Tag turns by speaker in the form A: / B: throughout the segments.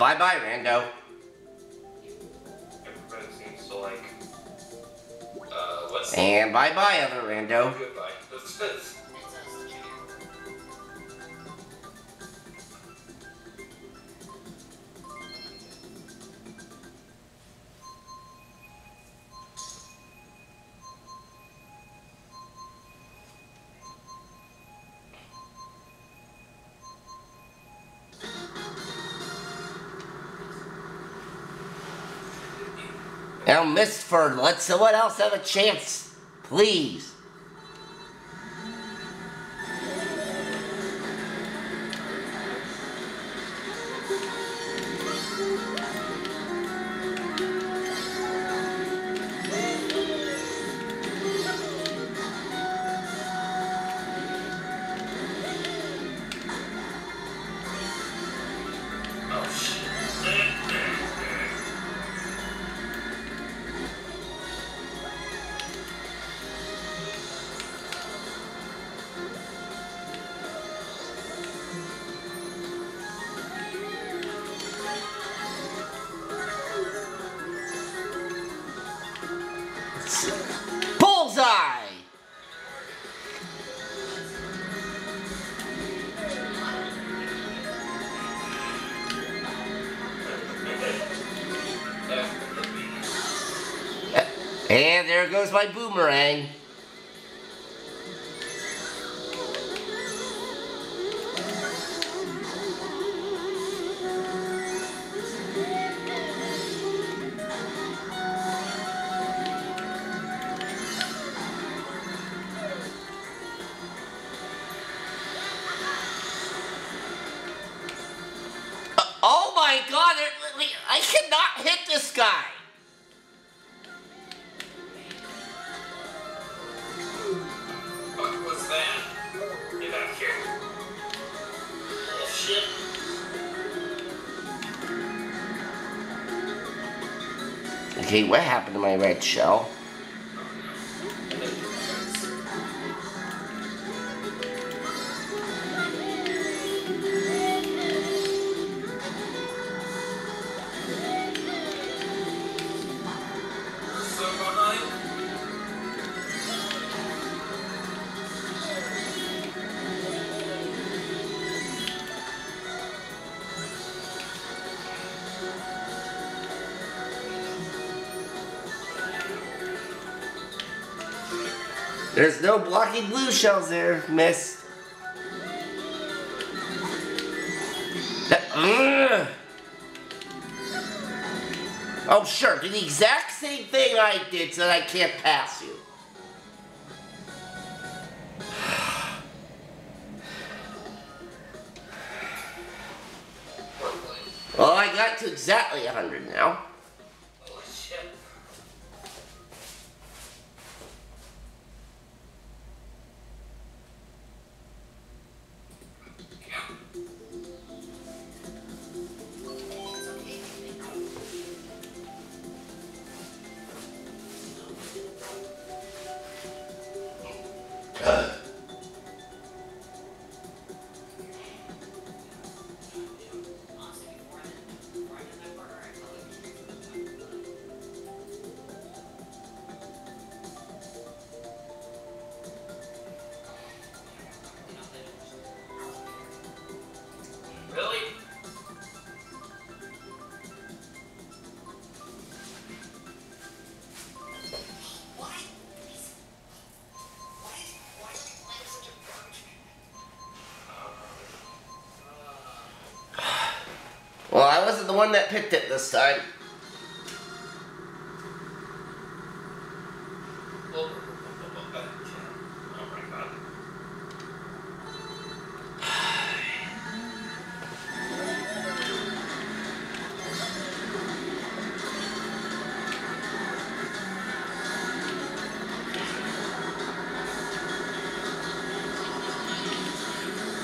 A: Bye-bye, Rando.
B: Everybody seems to like... what's...
A: And bye-bye, other Rando.
B: Goodbye.
A: Now, Miss Fern, let someone else have a chance, please.
B: Oh, shit.
A: Bullseye! And there goes my boomerang. Oh my God, I cannot hit this guy.
B: What was that? Get out of here. Oh, shit.
A: Okay, what happened to my red shell?
B: So behind.
A: There's no blocking blue shells there, miss. Oh, sure. Do the exact same thing I did so that I can't pass you. Well, I got to exactly 100 now.
B: Oh, shit. Really?
A: Well, I wasn't the one that picked it this time.
B: Oh my God.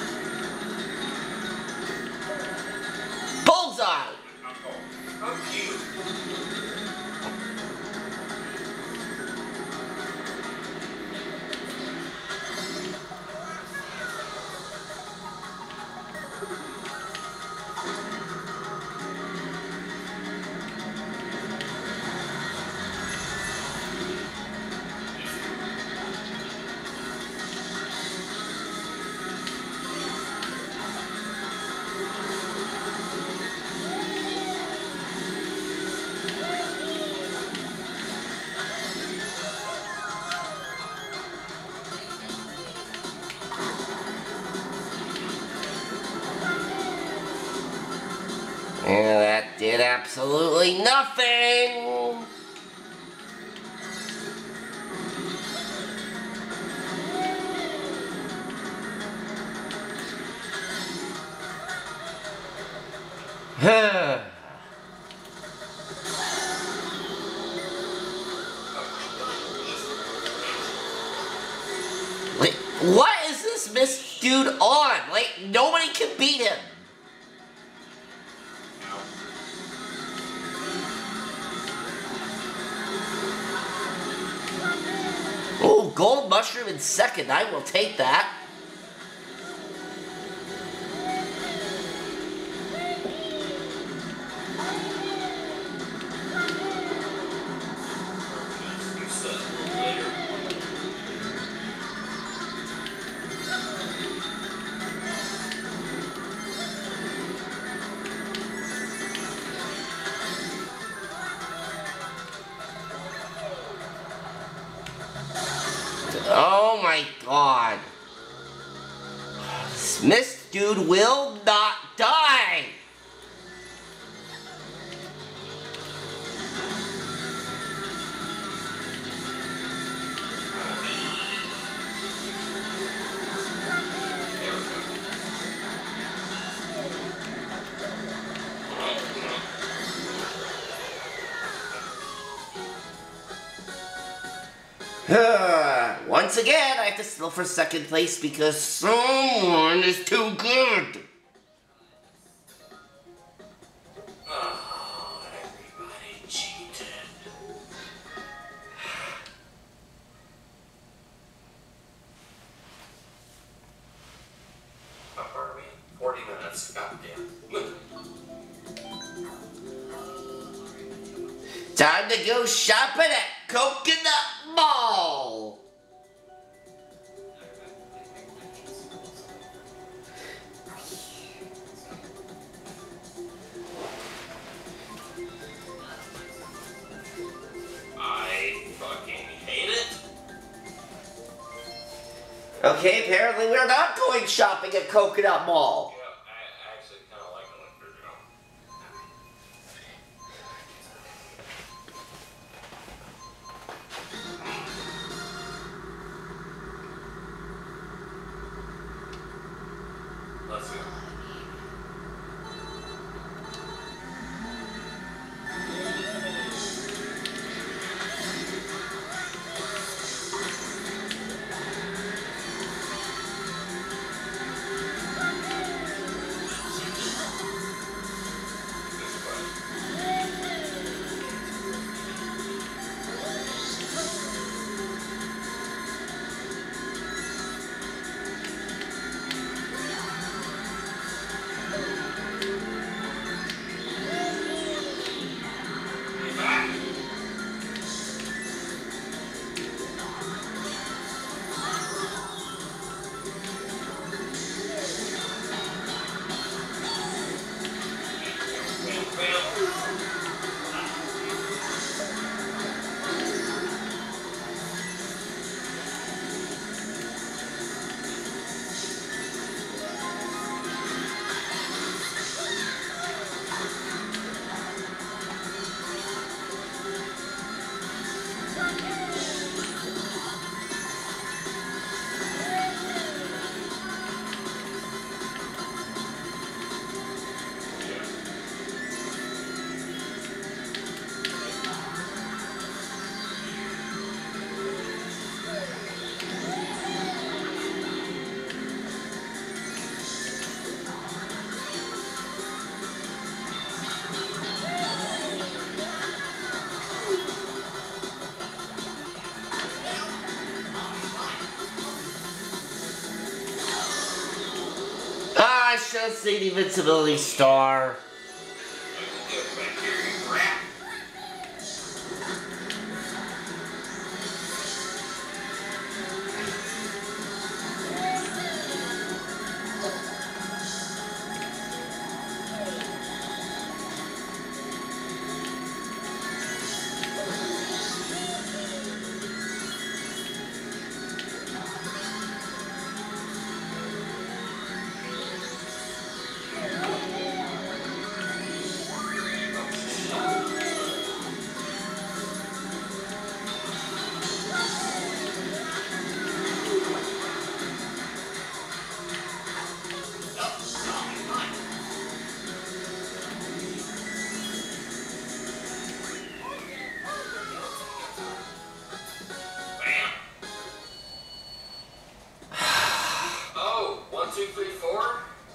A: Bullseye!
B: Fuck you.
A: And that did absolutely nothing. Like, what is this Miss Dude on? Like, nobody can beat him. Oh, gold mushroom in second. I will take that. Oh my god. This dude will not die. Once again, I have to settle for second place because someone is too good.
B: Oh, everybody cheated. How far are we? 40 minutes. Goddamn.
A: Time to go shopping at Coconut Mall.
B: I fucking hate it.
A: Okay, apparently we're not going shopping at Coconut Mall.
B: Yeah, I actually kind of like electric drum. Let's go.
A: I should have seen the invincibility star.
B: 1, 2, 3, 4?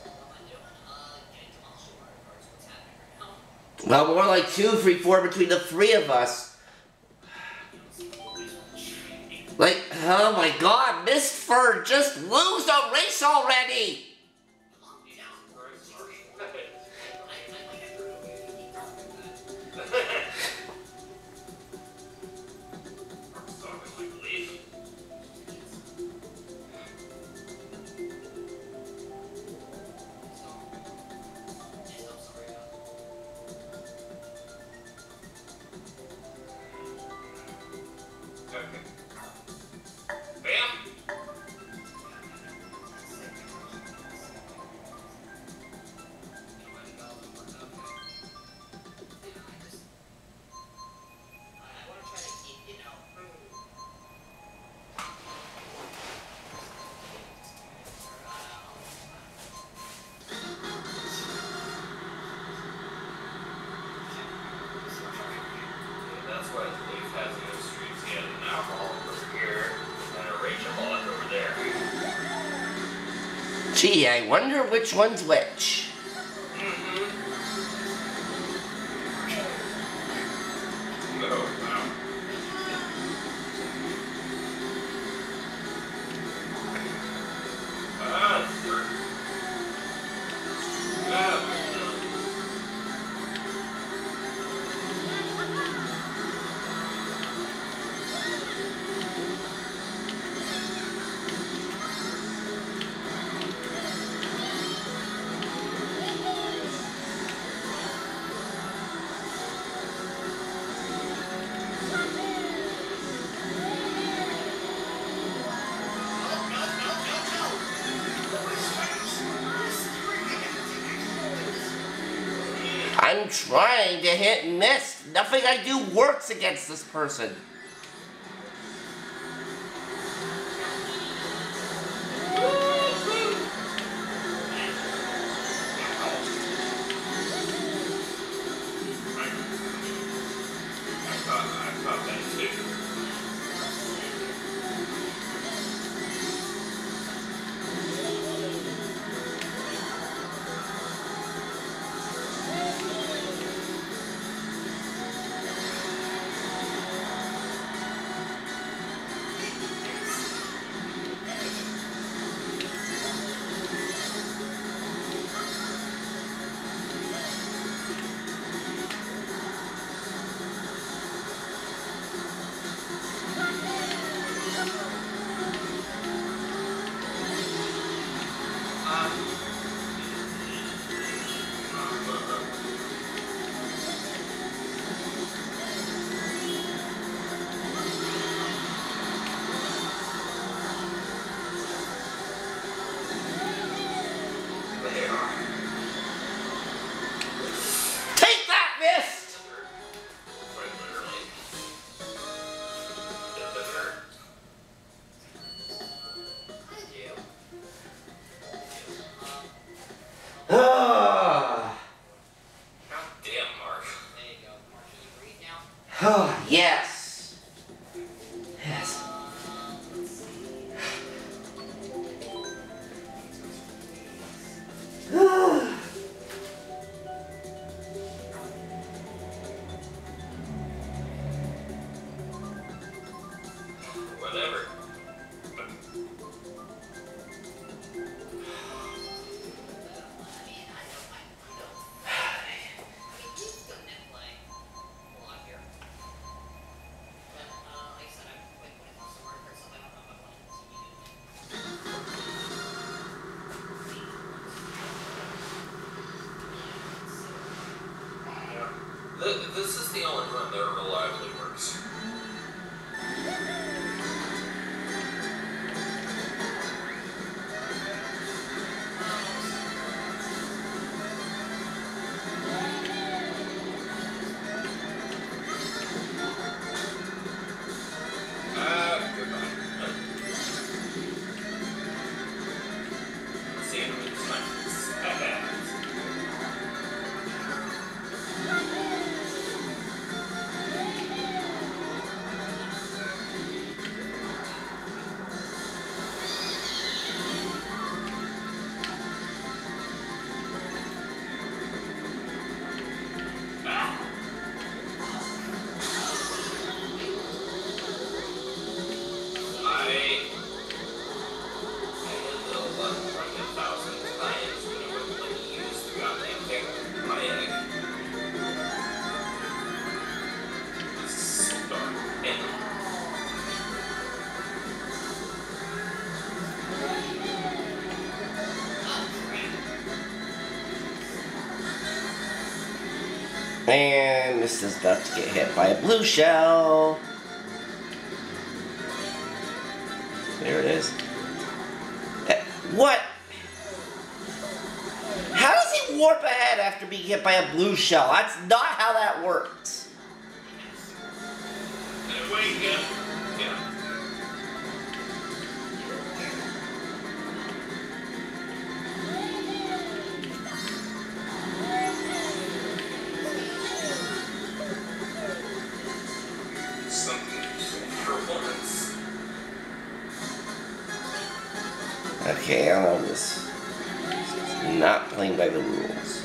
A: Well, more like 2, 3, 4 between the three of us. Like, oh my god, Miss Fur, just lose the race already!
B: That's why Leaf has no streets. He has an alcoholic over here and a rageaholic over there.
A: Gee, I wonder which one's which.
B: Oh, wow.
A: I'm trying to hit and miss. Nothing I do works against this person.
B: I thought that too.
A: Take that, miss!
B: Quite literally.
A: Ah.
B: God damn, Mark.
A: Oh, yes. Yes.
B: Whatever. This is the only one that reliably works. Goodbye. See you next time.
A: And this is about to get hit by a blue shell. There it is. What? How does he warp ahead after being hit by a blue shell? That's not how that works.
B: Wait, yeah.
A: Okay, I love this. Not playing by the rules.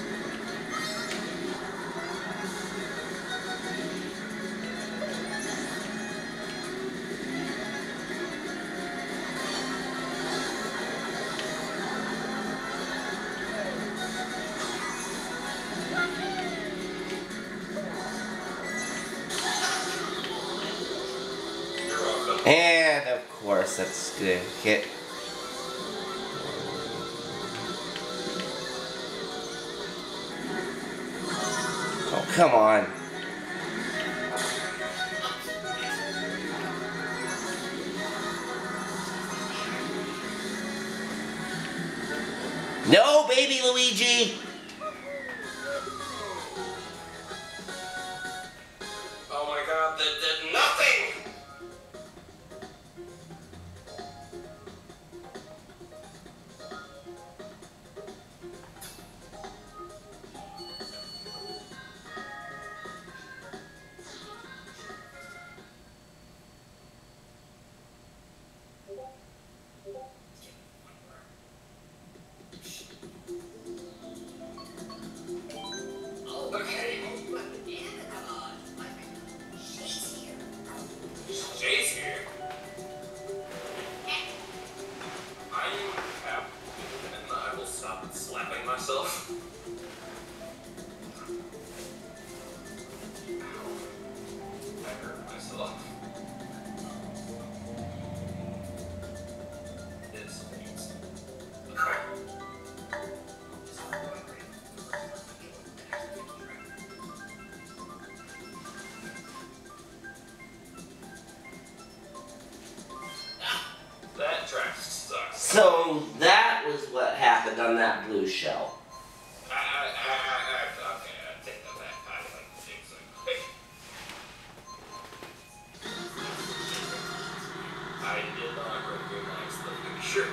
A: And of course, that's gonna hit. Oh, come on. No, baby Luigi!
B: Oh my god, that did nothing! Jay's here. I am Cap, and I will stop slapping myself. Ow. I hurt myself. It's neat. That track sucks.
A: So that was what happened on that blue shell.
B: Okay, I take that back. I like the things like I did not recognize the picture.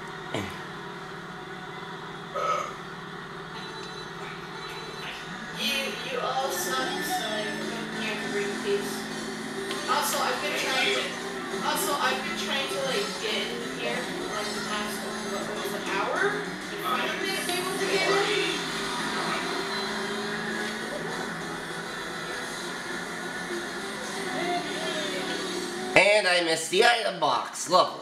C: You all suck, so you can't read these. Also, I've been trying to like get in here for like the past what was an hour? And finally been able to get in.
A: And I missed the item box. Lovely.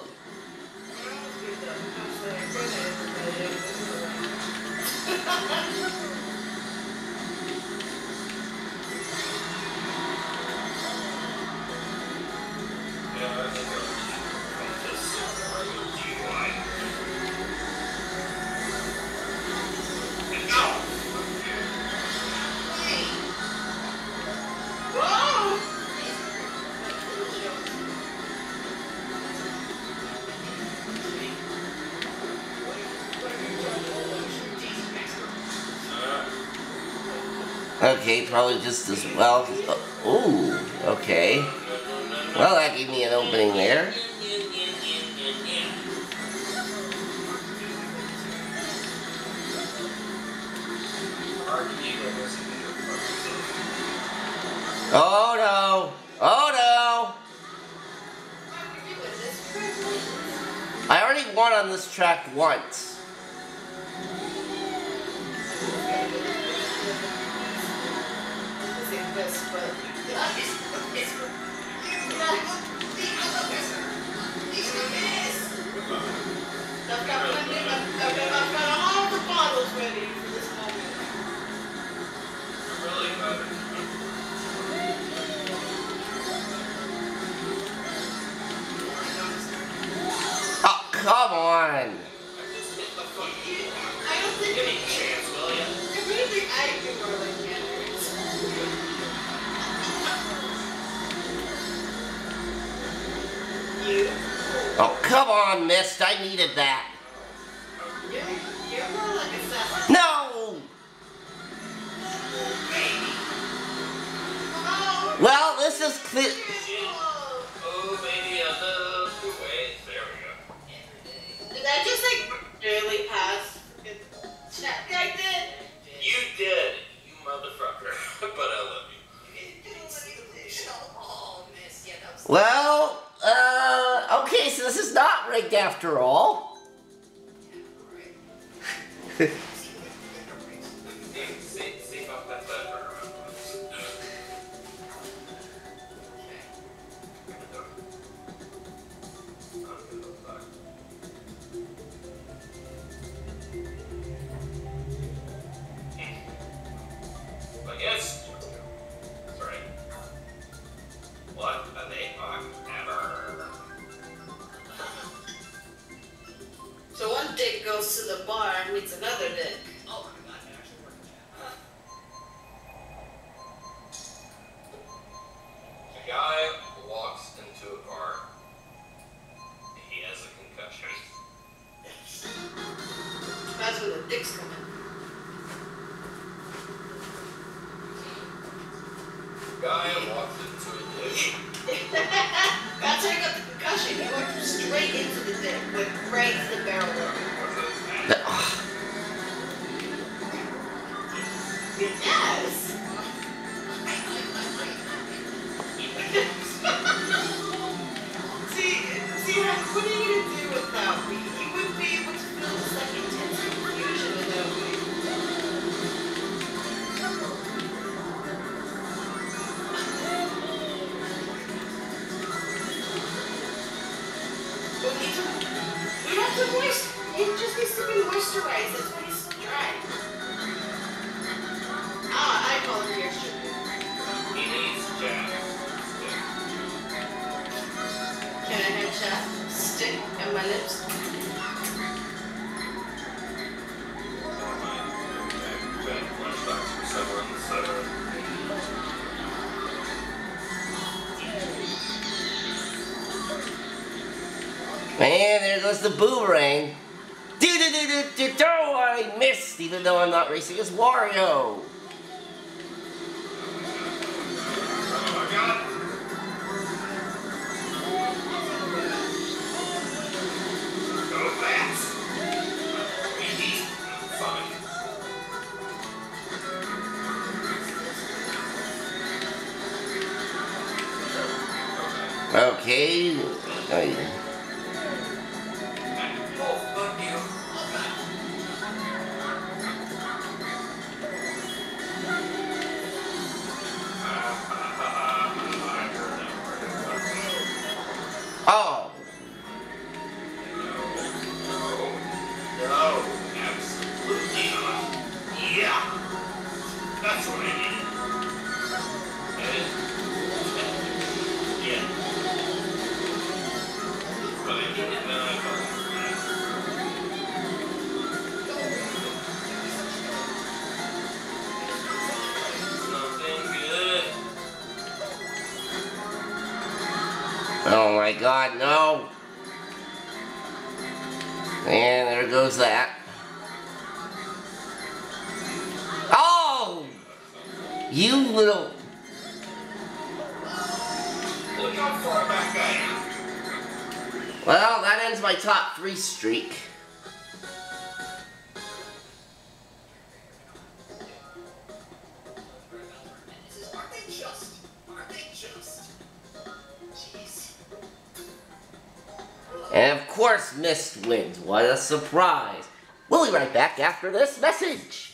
A: Okay, probably just as well. Ooh, okay. Well, that gave me an opening there. Oh no! Oh no! I already won on this track once.
C: I've got all the bottles ready for this moment.
B: Really good.
A: Oh, come on!
C: I don't think
B: Give me a chance, will ya?
C: I really think I do more like candidates.
A: Oh, come on, Mist. I needed that.
C: You're more like a fast.
A: No!
C: Oh,
A: Well, this is clear.
B: Oh, baby, other two ways. There we go.
C: did I just like barely pass? I did.
B: You did, you motherfucker. But I love you.
A: Well, okay, so this is not rigged after all.
B: See about that lever. But yes. That's right. What a day ever.
C: So one dick goes to the bar and meets another dick.
B: Oh my god, that actually worked. A guy walks into a bar. He has a concussion.
C: That's where the dicks come in.
B: Guy walks into a dish.
C: That's how I got the concussion. He went straight into the dick, went right to the barrel of it. Yes! see, what are you gonna do without me? You wouldn't be able to feel this like intense confusion without me. But we have to moist. It just needs to be moisturized. That's why it's so dry. I call it reassured.
B: He needs Jack.
C: Can I have chat stick on my lips?
A: And there goes the boomerang. I missed, even though I'm not racing as Wario. Okay. Oh.
B: No, absolutely not. Yeah, that's what I need. Yeah. But I need it now. Something good.
A: Oh my god, no. And there goes that. Oh! You little...
B: Look how far back I am.
A: Well, that ends my top 3 streak.
B: Aren't they just? Jeez.
A: And of course, Mist wins. What a surprise. We'll be right back after this message.